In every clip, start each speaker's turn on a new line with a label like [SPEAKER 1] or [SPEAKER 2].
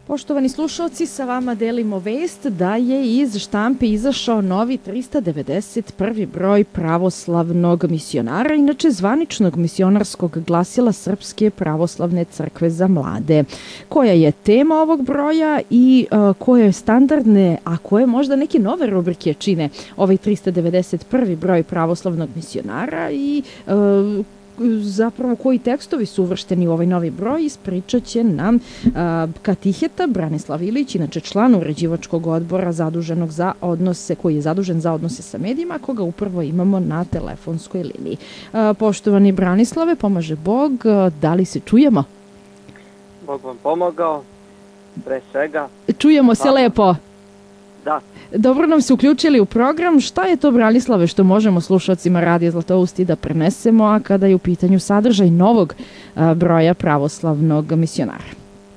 [SPEAKER 1] Poštovani slušalci, sa vama delimo vest da je iz štampe izašao novi 391. broj pravoslavnog misionara, inače zvaničnog misionarskog glasila Srpske pravoslavne crkve za mlade. Koja je tema ovog broja i koje standardne, a koje možda neke nove rubrike čine ovaj 391. broj pravoslavnog misionara i zapravo koji tekstovi su uvršteni u ovaj novi broj, ispričat će nam katiheta Branislav Ilić, inače član uređivačkog odbora zaduženog za odnose, koji je zadužen za odnose sa medijima, koga upravo imamo na telefonskoj liniji. Poštovani Branislave, pomaže Bog, da li se čujemo?
[SPEAKER 2] Bog vam pomogao, pre svega.
[SPEAKER 1] Čujemo se lepo.
[SPEAKER 2] Da.
[SPEAKER 1] Dobro nam se uključili u program. Šta je to, Branislave, što možemo slušalcima Radija Zlatousti da prenesemo, a kada je u pitanju sadržaj novog broja pravoslavnog misionara?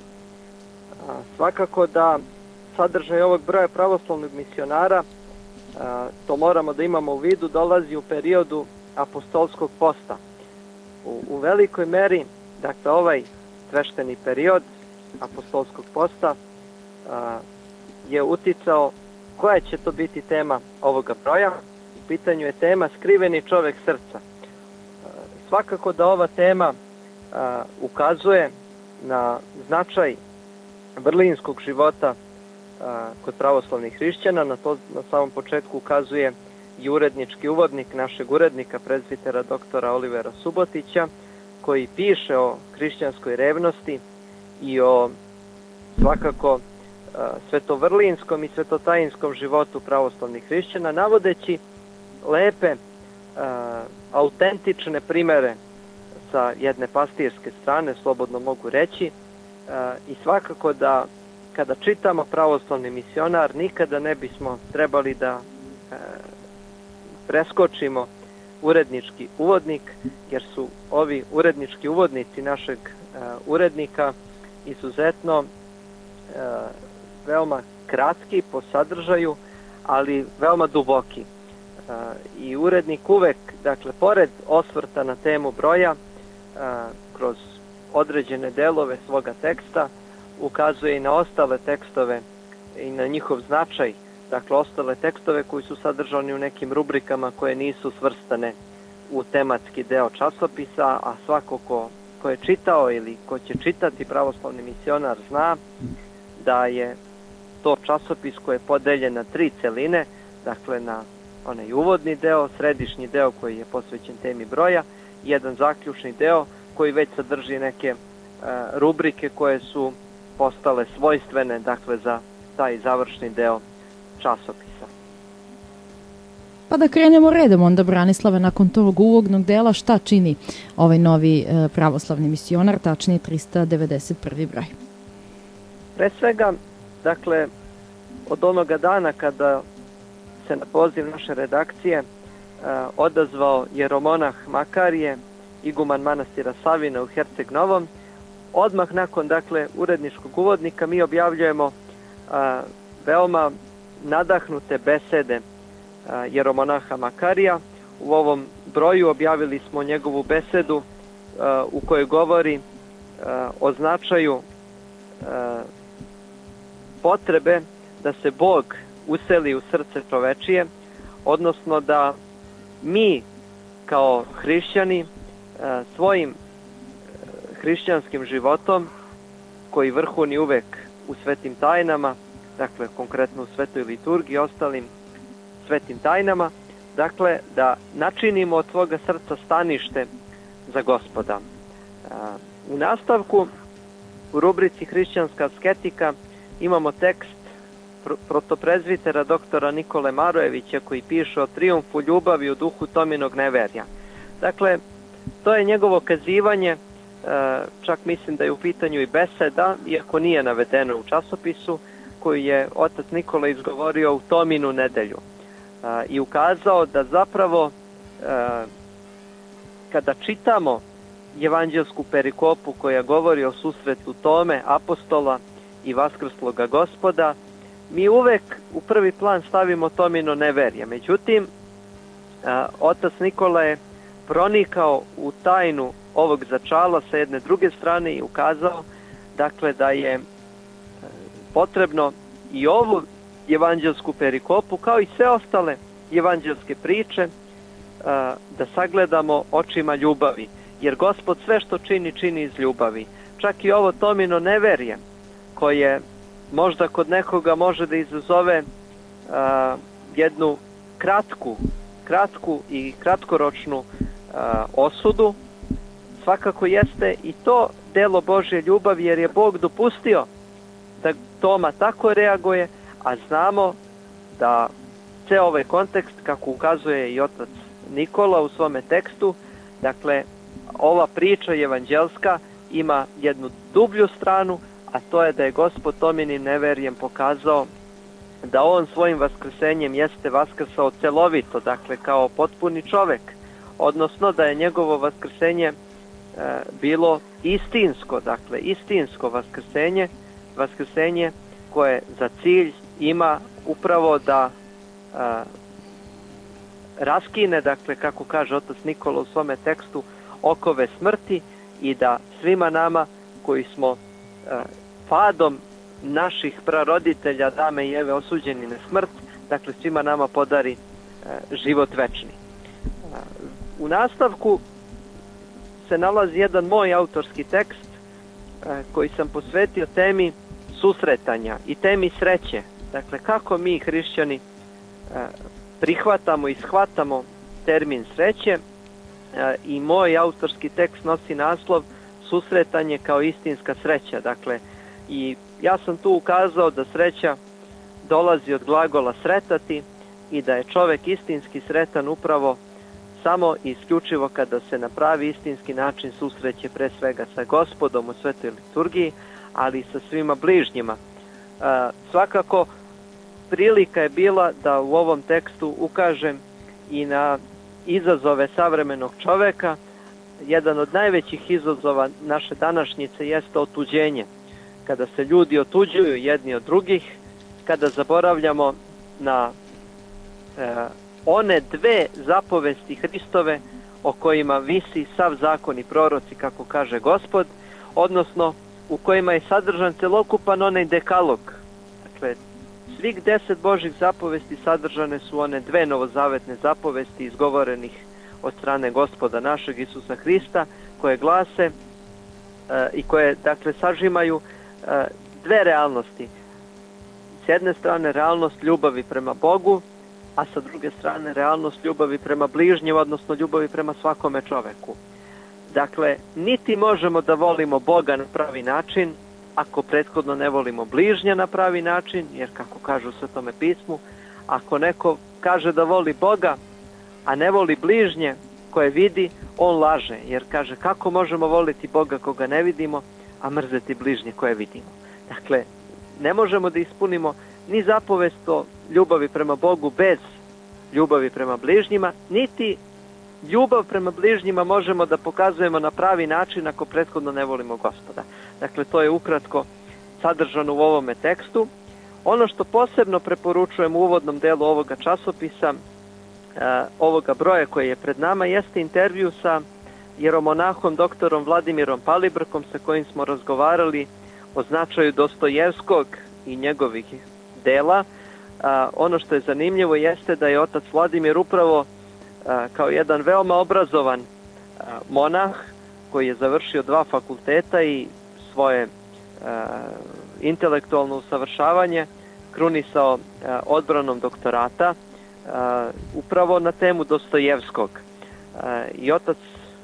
[SPEAKER 2] Svakako da sadržaj ovog broja pravoslavnog misionara, to moramo da imamo u vidu, dolazi u periodu apostolskog posta. U velikoj meri, dakle, ovaj svešteni period apostolskog posta je uticao koja će to biti tema ovoga broja. U pitanju je tema skriveni čovek srca. Svakako da ova tema ukazuje na značaj vrlinskog života kod pravoslavnih hrišćana. Na to na samom početku ukazuje i urednički uvodnik našeg urednika, prezbitera doktora Olivera Subotića, koji piše o hrišćanskoj revnosti i o svakako svetovrlinskom i svetotajinskom životu pravoslavnih hrišćana, navodeći lepe, autentične primere sa jedne pastirske strane, slobodno mogu reći, i svakako da kada čitamo pravoslavni misionar, nikada ne bismo trebali da preskočimo urednički uvodnik, jer su ovi urednički uvodnici našeg urednika izuzetno veoma kratki po sadržaju, ali veoma duboki. I urednik uvek, dakle, pored osvrta na temu broja, kroz određene delove svoga teksta, ukazuje i na ostale tekstove i na njihov značaj, dakle, ostale tekstove koji su sadržani u nekim rubrikama koje nisu svrstane u tematski deo časopisa, a svako ko je čitao ili ko će čitati pravoslavni misionar zna da je to časopis koji je podeljen na 3 celine, dakle na onaj uvodni deo, središnji deo koji je posvećen temi broja, i jedan zaključni deo koji već sadrži neke rubrike koje su postale svojstvene, dakle, za taj završni deo časopisa.
[SPEAKER 1] Pa da krenemo redom onda, Branislave, nakon tog uvodnog dela, šta čini ovaj novi pravoslavni misionar, tačnije 391. broj?
[SPEAKER 2] Pre svega, dakle, od onoga dana kada se na poziv naše redakcije odazvao jeromonah Makarije, iguman manastira Savina u Herceg Novom, odmah nakon, dakle, uredničkog uvodnika mi objavljujemo veoma nadahnute besede jeromonaha Makarija. U ovom broju objavili smo njegovu besedu u kojoj govori o značaju potrebe da se Bog useli u srce čovečije, odnosno da mi kao hrišćani svojim hrišćanskim životom, koji vrhuni uvek u svetim tajnama, dakle konkretno u svetoj liturgiji i ostalim svetim tajnama, dakle da načinimo od svoga srca stanište za Gospoda. U nastavku, u rubrici Hrišćanska asketika, imamo tekst protoprezvitera doktora Nikole Marojevića koji piše o trijumfu ljubavi u duhu Tominog neverja. Dakle, to je njegovo kazivanje, čak mislim da je u pitanju i beseda, iako nije navedeno u časopisu, koju je otac Nikola izgovorio u Tominu nedelju. I ukazao da zapravo kada čitamo evanđelsku perikopu koja govori o susretu Tome, apostola i vaskrsloga Gospoda, mi uvek u prvi plan stavimo Tomino neverje. Međutim, otac Nikola je pronikao u tajnu ovog začala sa jedne druge strane i ukazao, dakle, da je potrebno i ovu evanđelsku perikopu, kao i sve ostale evanđelske priče, da sagledamo očima ljubavi. Jer Gospod sve što čini, čini iz ljubavi. Čak i ovo Tomino neverje, koje možda kod nekoga može da izazove jednu kratku i kratkoročnu osudu, svakako jeste i to delo Božje ljubavi, jer je Bog dopustio da Toma tako reaguje, a znamo da ceo ovaj kontekst, kako ukazuje i otac Nikola u svome tekstu, dakle, ova priča evanđelska ima jednu dublju stranu, a to je da je Gospod Tominim neverjem pokazao da on svojim vaskrsenjem jeste vaskrsao celovito, dakle kao potpuni čovek, odnosno da je njegovo vaskrsenje bilo istinsko, dakle istinsko vaskrsenje koje za cilj ima upravo da raskine, dakle kako kaže otac Nikola u svome tekstu, okove smrti i da svima nama koji smo padom naših praroditelja Adama i Eve osuđeni na smrt, dakle svima nama podari život večni. U nastavku se nalazi jedan moj autorski tekst koji sam posvetio temi susretanja i temi sreće. Dakle, kako mi hrišćani prihvatamo i shvatamo termin sreće, i moj autorski tekst nosi naslov Susretanje kao istinska sreća. Dakle, i ja sam tu ukazao da sreća dolazi od glagola sretati i da je čovek istinski sretan upravo samo i isključivo kada se na pravi istinski način susreće pre svega sa Gospodom u svetoj liturgiji, ali i sa svima bližnjima. Svakako, prilika je bila da u ovom tekstu ukažem i na izazove savremenog čoveka. Jedan od najvećih izazova naše današnjice jeste otuđenje. Kada se ljudi otuđuju jedni od drugih, kada zaboravljamo na one dve zapovesti Hristove o kojima visi sav zakon i proroci, kako kaže Gospod, odnosno u kojima je sadržan celokupan onaj dekalog. Dakle, svih 10 Božih zapovesti sadržane su one dve novozavetne zapovesti izgovorenih od strane Gospoda našeg Isusa Hrista, koje glase i koje, dakle, sažimaju dve realnosti. S jedne strane realnost ljubavi prema Bogu, a sa druge strane realnost ljubavi prema bližnjem, odnosno ljubavi prema svakome čoveku. Dakle, niti možemo da volimo Boga na pravi način, ako prethodno ne volimo bližnja na pravi način, jer kako kaže u Svetome pismu, ako neko kaže da voli Boga, a ne voli bližnje koje vidi, on laže, jer kaže kako možemo voliti Boga koga ne vidimo, a mrzeti bližnje koje vidimo. Dakle, ne možemo da ispunimo ni zapovest o ljubavi prema Bogu bez ljubavi prema bližnjima, niti ljubav prema bližnjima možemo da pokazujemo na pravi način ako prethodno ne volimo Gospoda. Dakle, to je ukratko sadržano u ovome tekstu. Ono što posebno preporučujem u uvodnom delu ovoga časopisa, ovoga broja koji je pred nama, jeste intervju sa jeromonahom doktorom Vladimirom Palibrkom, sa kojim smo razgovarali o značaju Dostojevskog i njegovih dela. Ono što je zanimljivo jeste da je otac Vladimir upravo kao jedan veoma obrazovan monah koji je završio 2 fakulteta i svoje intelektualno usavršavanje krunisao odbranom doktorata upravo na temu Dostojevskog. I otac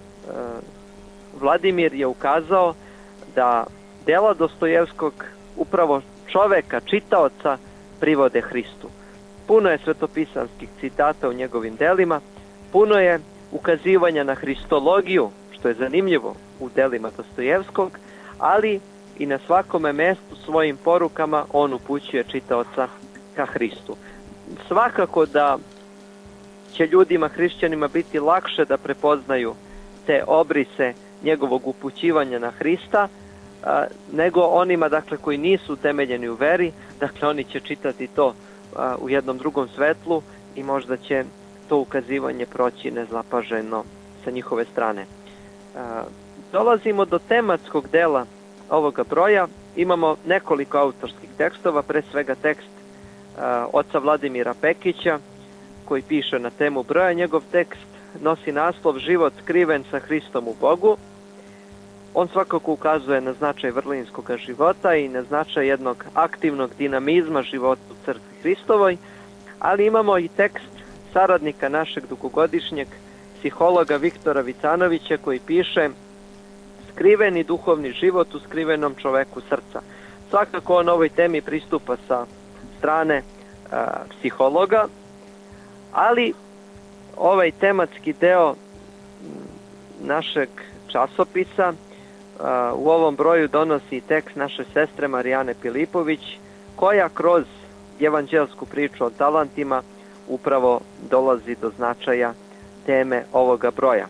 [SPEAKER 2] Vladimir je ukazao da dela Dostojevskog upravo čoveka, čitaoca, privode Hristu. Puno je svetopisanskih citata u njegovim delima, puno je ukazivanja na hristologiju, što je zanimljivo u delima Dostojevskog, ali i na svakome mestu svojim porukama on upućuje čitaoca ka Hristu. Svakako da će ljudima, hrišćanima, biti lakše da prepoznaju te obrise njegovog upućivanja na Hrista, nego onima, dakle, koji nisu utemeljeni u veri. Dakle, oni će čitati to u jednom drugom svetlu i možda će to ukazivanje proći nezapaženo sa njihove strane. Dolazimo do tematskog dela ovoga broja, imamo nekoliko autorskih tekstova, pre svega tekst oca Vladimira Pekića, koji piše na temu broja. Njegov tekst nosi naslov Život skriven sa Hristom u Bogu. On svakako ukazuje na značaj vrlinskog života i na značaj jednog aktivnog dinamizma života u Crkvi Hristovoj, ali imamo i tekst saradnika našeg dugogodišnjeg psihologa Viktora Vicanovića, koji piše skriveni duhovni život u skrivenom čoveku srca. Svakako on ovoj temi pristupa sa strane psihologa, ali ovaj tematski deo našeg časopisa u ovom broju donosi tekst naše sestre Marijane Pilipović, koja kroz evanđelsku priču o talentima upravo dolazi do značaja teme ovoga broja.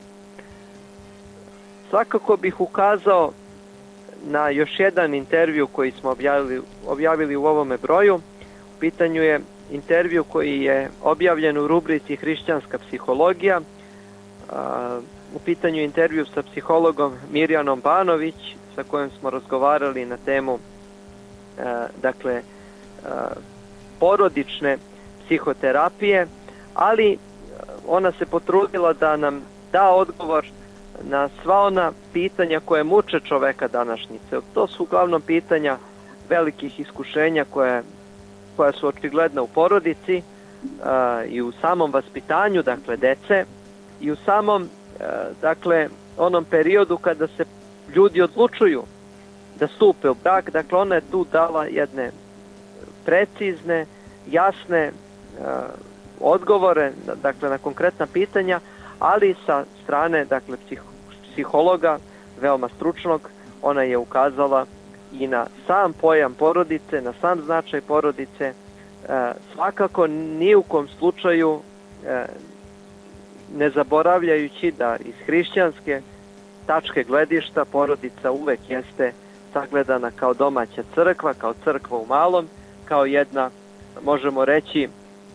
[SPEAKER 2] Svakako bih ukazao na još jedan intervju koji smo objavili u ovome broju. U pitanju je intervju koji je objavljen u rubrici Hrišćanska psihologija. U pitanju je intervju sa psihologom Mirjanom Banović, sa kojom smo razgovarali na temu porodične psihoterapije, ali ona se potrudila da nam da odgovor na sva ona pitanja koje muče čoveka današnjice. To su uglavnom pitanja velikih iskušenja koja su očigledna u porodici i u samom vaspitanju, dakle, dece, i u samom, onom periodu kada se ljudi odlučuju da stupe u brak. Dakle, ona je tu dala jedne precizne, jasne odgovore, dakle, na konkretna pitanja, ali sa strane, dakle, psihologa, veoma stručnog, ona je ukazala i na sam pojam porodice, na sam značaj porodice, svakako ni u kom slučaju ne zaboravljajući da iz hrišćanske tačke gledišta porodica uvek jeste sagledana kao domaća crkva, kao crkva u malom, kao jedna, možemo reći,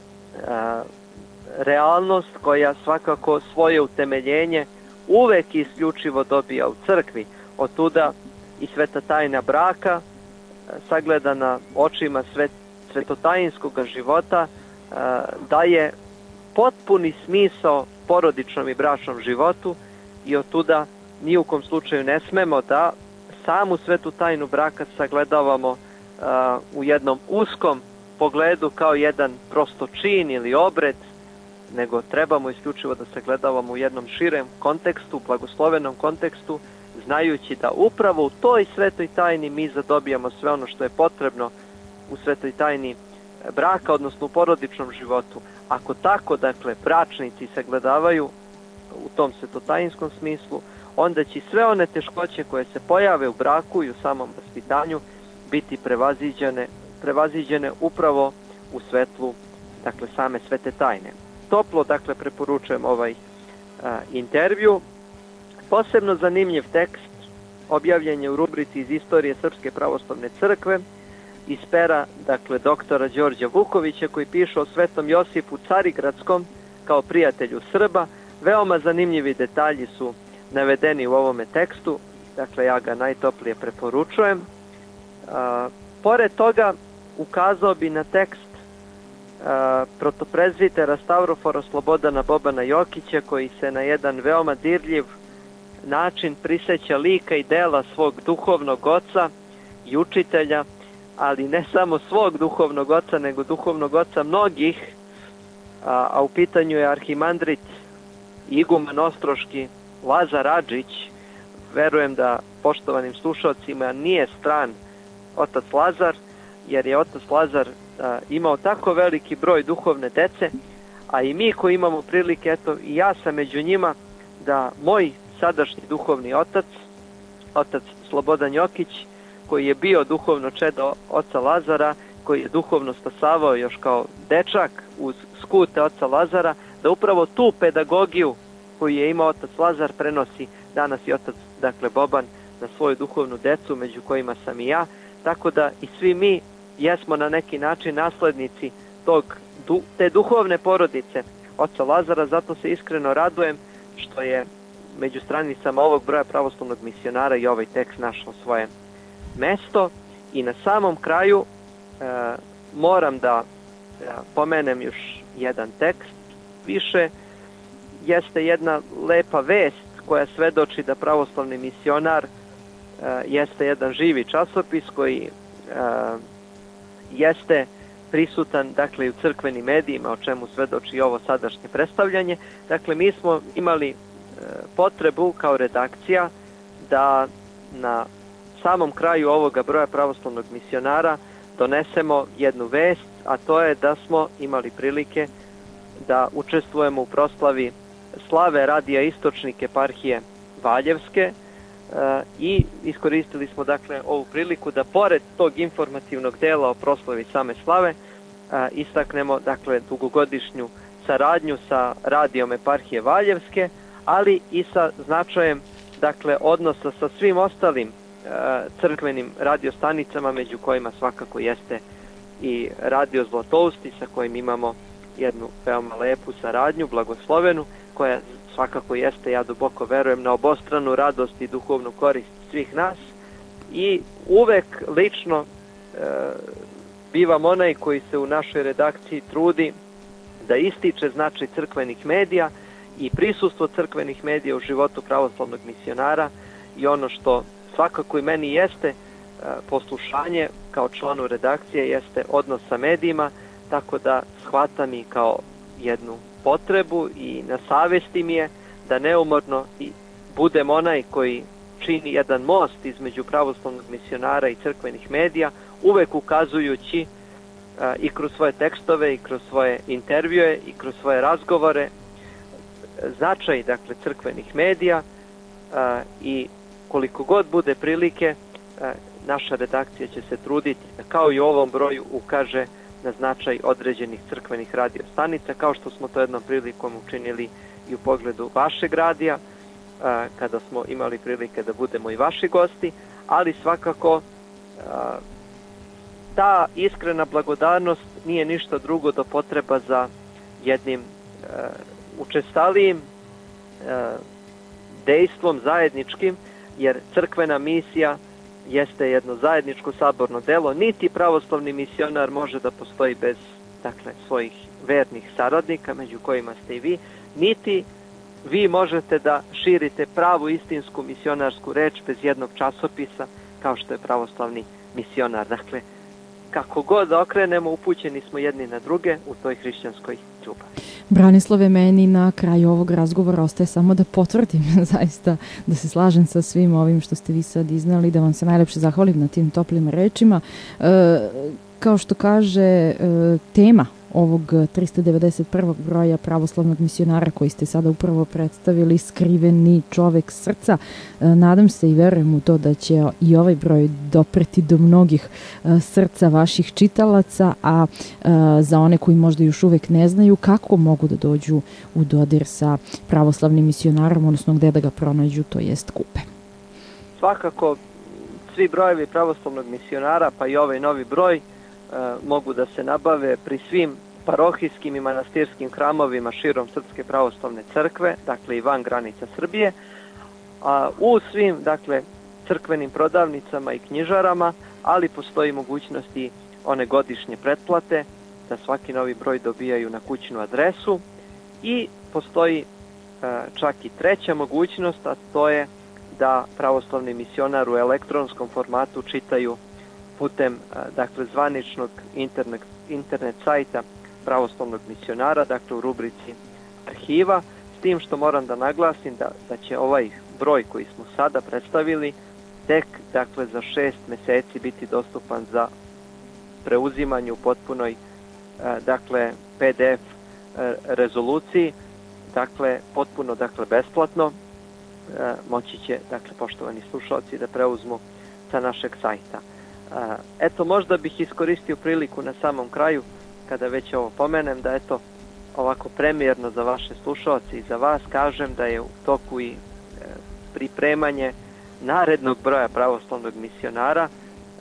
[SPEAKER 2] realnost koja svakako svoje utemeljenje uvek isključivo dobija u crkvi. Otuda i sveta tajna braka, sagledana očima svetotajinskog života, daje potpuni smisao porodičnom i bračnom životu, i otuda ni u kom slučaju ne smemo da samu svetu tajnu braka sagledavamo u jednom uskom pogledu kao jedan prosto čin ili obred, nego trebamo isključivo da sagledavamo u jednom širem kontekstu, blagoslovenom kontekstu, znajući da upravo u toj svetoj tajni mi zadobijamo sve ono što je potrebno u svetoj tajni braka, odnosno u porodičnom životu. Ako tako, dakle, bračnici sagledavaju u tom svetotajinskom smislu, onda će sve one teškoće koje se pojave u braku i u samom vaspitanju biti prevaziđene upravo u svetlu, dakle, same svete tajne. Toplo, dakle, preporučujem ovaj intervju. Posebno zanimljiv tekst objavljen je u rubrici iz istorije Srpske pravoslavne crkve iz pera, dakle, doktora Đorđa Vukovića, koji piše o svetom Josipu Carigradskom kao prijatelju Srba. Veoma zanimljivi detalji su navedeni u ovome tekstu, dakle, ja ga najtoplije preporučujem. Pored toga, ukazao bi na tekst protoprezvitera Stavrofora Slobodana Bobana Jokića, koji se na jedan veoma dirljiv način priseća lika i dela svog duhovnog oca i učitelja, ali ne samo svog duhovnog oca, nego duhovnog oca mnogih, a u pitanju je arhimandrit iguman ostroški Lazar Adžić. Verujem da poštovanim slušalcima nije stran otac Lazar, jer je otac Lazar imao tako veliki broj duhovne dece, a i mi koji imamo prilike, eto, i ja sam među njima, da moj sadašnji duhovni otac Slobodan Jokić, koji je bio duhovno čedo oca Lazara, koji je duhovno stasavao još kao dečak uz skute oca Lazara, da upravo tu pedagogiju koju je imao otac Lazar prenosi danas i otac, dakle, Boban na svoju duhovnu decu, među kojima sam i ja, tako da i svi mi jesmo na neki način naslednici te duhovne porodice oca Lazara. Zato se iskreno radujem što je među stranicama ovog broja pravoslavnog misionara i ovaj tekst našao svoje mesto I na samom kraju moram da pomenem još jedan tekst više. Jeste jedna lepa vest koja svedoči da Pravoslavni misionar jeste jedan živi časopis koji jeste prisutan, dakle, i u crkvenim medijima, o čemu svedoči ovo sadašnje predstavljanje. Dakle, mi smo imali potrebu kao redakcija da na samom kraju ovoga broja pravoslavnog misionara donesemo jednu vest, a to je da smo imali prilike da učestvujemo u proslavi slave Radija Istočnik eparhije Valjevske i iskoristili smo, dakle, ovu priliku da pored tog informativnog dela o proslavi same slave istaknemo, dakle, dugogodišnju saradnju sa Radijom eparhije Valjevske, ali i sa značajem, dakle, odnosa sa svim ostalim crkvenim radiostanicama, među kojima svakako jeste i Radio Zlatousti, sa kojim imamo jednu veoma lepu saradnju, blagoslovenu, koja svakako jeste, ja duboko verujem, na obostranu radost i duhovnu korist svih nas. I uvek lično bivam onaj koji se u našoj redakciji trudi da ističe značaj crkvenih medija i prisustvo crkvenih medija u životu pravoslavnog misionara, i ono što svakako i meni jeste poslušanje kao članu redakcije jeste odnos sa medijima, tako da shvatam i kao jednu potrebu i na savesti mi je da neumorno i budem onaj koji čini jedan most između pravoslavnog misionara i crkvenih medija, uvek ukazujući i kroz svoje tekstove i kroz svoje intervjue i kroz svoje razgovore značaj, dakle, crkvenih medija, i koliko god bude prilike naša redakcija će se truditi da kao i u ovom broju ukaže na značaj određenih crkvenih radiostanica, kao što smo to jednom prilikom učinili i u pogledu vašeg radija, kada smo imali prilike da budemo i vaši gosti, ali svakako ta iskrena blagodarnost nije ništa drugo do potreba za jednim učestalijim dejstvom zajedničkim, jer crkvena misija jeste jedno zajedničko saborno delo. Niti pravoslavni misionar može da postoji bez, dakle, svojih vernih saradnika, među kojima ste i vi, niti vi možete da širite pravu istinsku misionarsku reč bez jednog časopisa kao što je Pravoslavni misionar. Dakle, kako god da okrenemo, upućeni smo jedni na druge u toj hrišćanskoj ljubavi.
[SPEAKER 1] Branislave, meni na kraju ovog razgovora ostaje samo da potvrdim zaista da se slažem sa svim ovim što ste vi sad iznali, da vam se najlepše zahvalim na tim toplim rečima. Kao što kaže tema ovog 391. broja pravoslavnog misionara koji ste sada upravo predstavili, skriveni čovek srca, nadam se i verujem u to da će i ovaj broj dopreti do mnogih srca vaših čitalaca, a za one koji možda još uvek ne znaju kako mogu da dođu u dodir sa pravoslavnim misionarom, odnosno gde da ga pronađu, to jest kupe.
[SPEAKER 2] Svakako, svi brojevi pravoslavnog misionara, pa i ovaj novi broj, mogu da se nabave pri svim parohijskim i manastirskim hramovima širom Srpske pravoslavne crkve, dakle i van granica Srbije, a u svim, dakle, crkvenim prodavnicama i knjižarama, ali postoji mogućnosti one godišnje pretplate, da svaki novi broj dobijaju na kućnu adresu, i postoji čak i treća mogućnost, a to je da pravoslavni misionar u elektronskom formatu čitaju putem, dakle, zvaničnog internet sajta pravoslavnog misionara, dakle u rubrici arhiva, s tim što moram da naglasim da će ovaj broj koji smo sada predstavili tek, dakle, za 6 meseci biti dostupan za preuzimanje u potpunoj, dakle, PDF rezoluciji, dakle, potpuno, dakle, besplatno. Moći će, dakle, poštovani slušalci, da preuzmu sa našeg sajta. Eto, možda bih iskoristio priliku na samom kraju, kada već ovo pomenem, da eto, ovako premijerno za vaše slušalci i za vas kažem da je u toku i pripremanje narednog broja pravoslavnog misionara,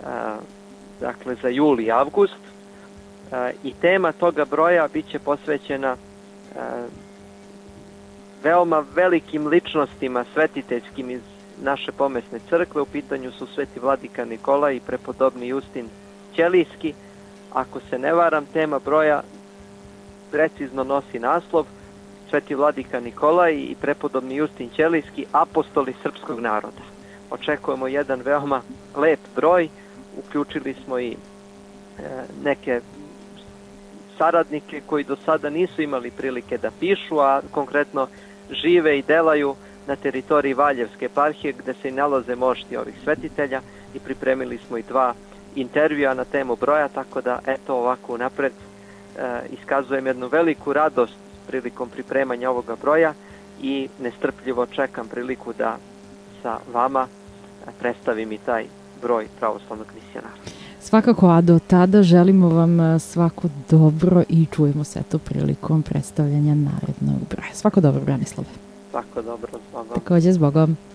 [SPEAKER 2] dakle za jul i avgust, i tema toga broja bit će posvećena veoma velikim ličnostima svetiteljskim iz naše pomesne crkve. U pitanju su Sveti Vladika Nikolaj i prepodobni Justin Ćelijski. Ako se ne varam, tema broja precizno nosi naslov Sveti Vladika Nikolaj i prepodobni Justin Ćelijski, apostoli srpskog naroda. Očekujemo jedan veoma lep broj, uključili smo i neke saradnike koji do sada nisu imali prilike da pišu, a konkretno žive i delaju na teritoriji Valjevske eparhije gde se i nalaze mošti ovih svetitelja i pripremili smo i 2 intervjua na temu broja, tako da eto ovako unapred iskazujem jednu veliku radost prilikom pripremanja ovoga broja i nestrpljivo čekam priliku da sa vama predstavim i taj broj pravoslavnog misionara.
[SPEAKER 1] Svakako, a do tada želimo vam svako dobro i čujemo se to prilikom predstavljanja narednog broja. Svako dobro, Branislave.
[SPEAKER 2] Svako dobro, s Bogom.
[SPEAKER 1] Takođe, s Bogom.